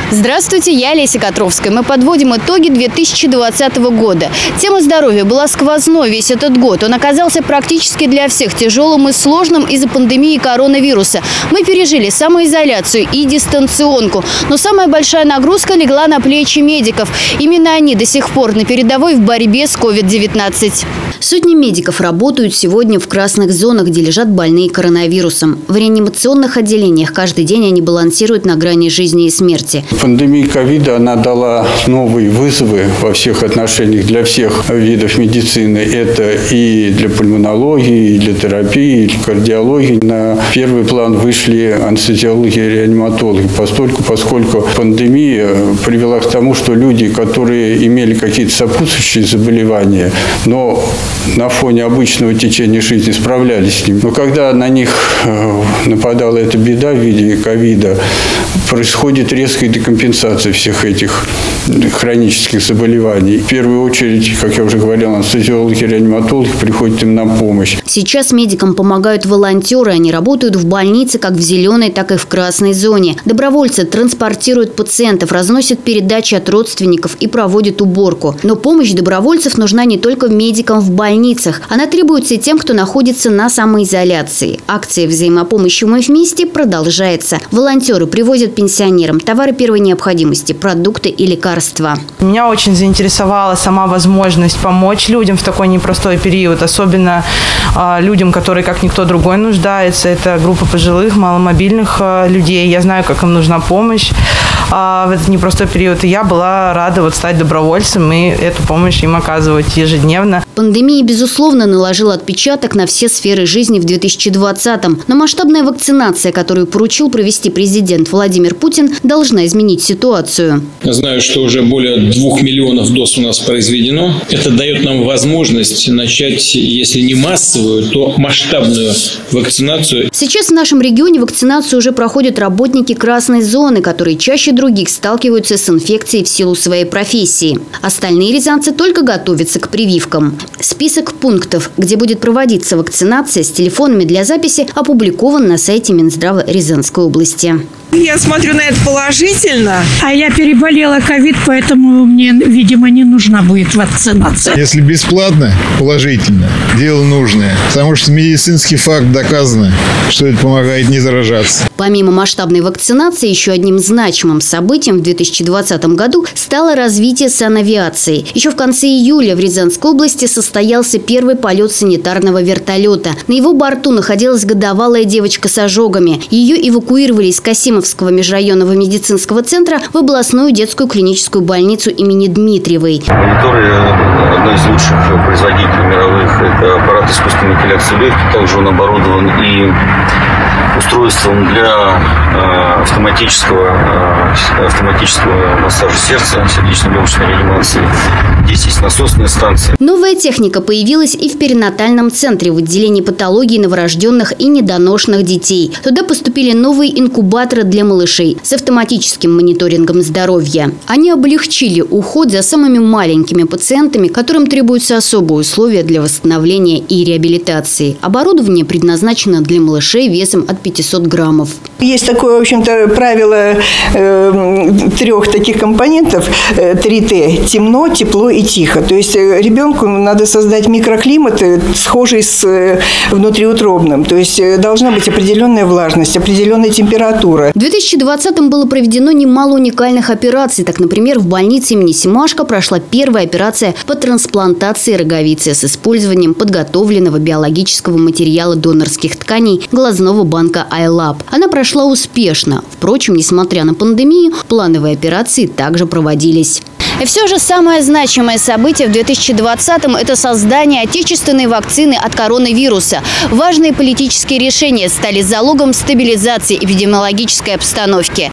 Здравствуйте, я Олеся Котровская. Мы подводим итоги 2020 года. Тема здоровья была сквозной весь этот год. Он оказался практически для всех тяжелым и сложным из-за пандемии коронавируса. Мы пережили самоизоляцию и дистанционку. Но самая большая нагрузка легла на плечи медиков. Именно они до сих пор на передовой в борьбе с COVID-19. Сотни медиков работают сегодня в красных зонах, где лежат больные коронавирусом. В реанимационных отделениях каждый день они балансируют на грани жизни и смерти. Пандемия ковида, она дала новые вызовы во всех отношениях для всех видов медицины. Это и для пульмонологии, и для терапии, и для кардиологии. На первый план вышли анестезиологи и реаниматологи, поскольку пандемия привела к тому, что люди, которые имели какие-то сопутствующие заболевания, но на фоне обычного течения жизни справлялись с ним. Но когда на них нападала эта беда в виде ковида, происходит резкая декомпенсация всех этих хронических заболеваний. В первую очередь, как я уже говорил, анестезиологи и реаниматологи приходят им на помощь. Сейчас медикам помогают волонтеры. Они работают в больнице как в зеленой, так и в красной зоне. Добровольцы транспортируют пациентов, разносят передачи от родственников и проводят уборку. Но помощь добровольцев нужна не только медикам в больницах. Она требуется и тем, кто находится на самоизоляции. Акция взаимопомощи «Мы вместе» продолжается. Волонтеры привозят пенсионерам товары первой необходимости, продукты и лекарства. Меня очень заинтересовала сама возможность помочь людям в такой непростой период, особенно людям, которые как никто другой нуждаются. Это группа пожилых, маломобильных людей. Я знаю, как им нужна помощь в этот непростой период. И я была рада стать добровольцем и эту помощь им оказывать ежедневно. Пандемия, безусловно, наложила отпечаток на все сферы жизни в 2020-м. Но масштабная вакцинация, которую поручил провести президент Владимир Путин, должна изменить ситуацию. Я знаю, что уже более 2 миллионов доз у нас произведено. Это дает нам возможность начать, если не массовую, то масштабную вакцинацию. Сейчас в нашем регионе вакцинацию уже проходят работники красной зоны, которые чаще других сталкиваются с инфекцией в силу своей профессии. Остальные рязанцы только готовятся к прививкам. Список пунктов, где будет проводиться вакцинация, с телефонами для записи опубликован на сайте Минздрава Рязанской области. Я смотрю на это положительно. А я переболела ковид, поэтому мне, видимо, не нужна будет вакцинация. Если бесплатно, положительно, дело нужное. Потому что медицинский факт доказано, что это помогает не заражаться. Помимо масштабной вакцинации, еще одним значимым событием в 2020 году стало развитие санавиации. Еще в конце июля в Рязанской области состоялся первый полет санитарного вертолета. На его борту находилась годовалая девочка с ожогами. Ее эвакуировали из Касимовского межрайонного медицинского центра в областную детскую клиническую больницу имени Дмитриевой. Мониторы – одно из лучших производителей мировых. Это аппарат искусственной вентиляции легких. Также он оборудован и устройством для автоматического массажа сердца, сердечно-легочной реанимации. Здесь есть насосная станция. Новая техника появилась и в перинатальном центре в отделении патологии новорожденных и недоношенных детей. Туда поступили новые инкубаторы для малышей с автоматическим мониторингом здоровья. Они облегчили уход за самыми маленькими пациентами, которым требуются особые условия для восстановления и реабилитации. Оборудование предназначено для малышей весом от 500 граммов. Есть такое, в общем-то, правило 3 таких компонентов 3Т – темно, тепло и тихо. То есть ребенку надо создать микроклимат, схожий с внутриутробным. То есть должна быть определенная влажность, определенная температура. В 2020-м было проведено немало уникальных операций. Так, например, в больнице имени Семашко прошла первая операция по трансплантации роговицы с использованием подготовленного биологического материала донорских тканей глазного банка iLab. Она прошла успешно. Впрочем, несмотря на пандемию, плановые операции также проводились. И все же самое значимое событие в 2020-м – это создание отечественной вакцины от коронавируса. Важные политические решения стали залогом стабилизации эпидемиологической обстановки.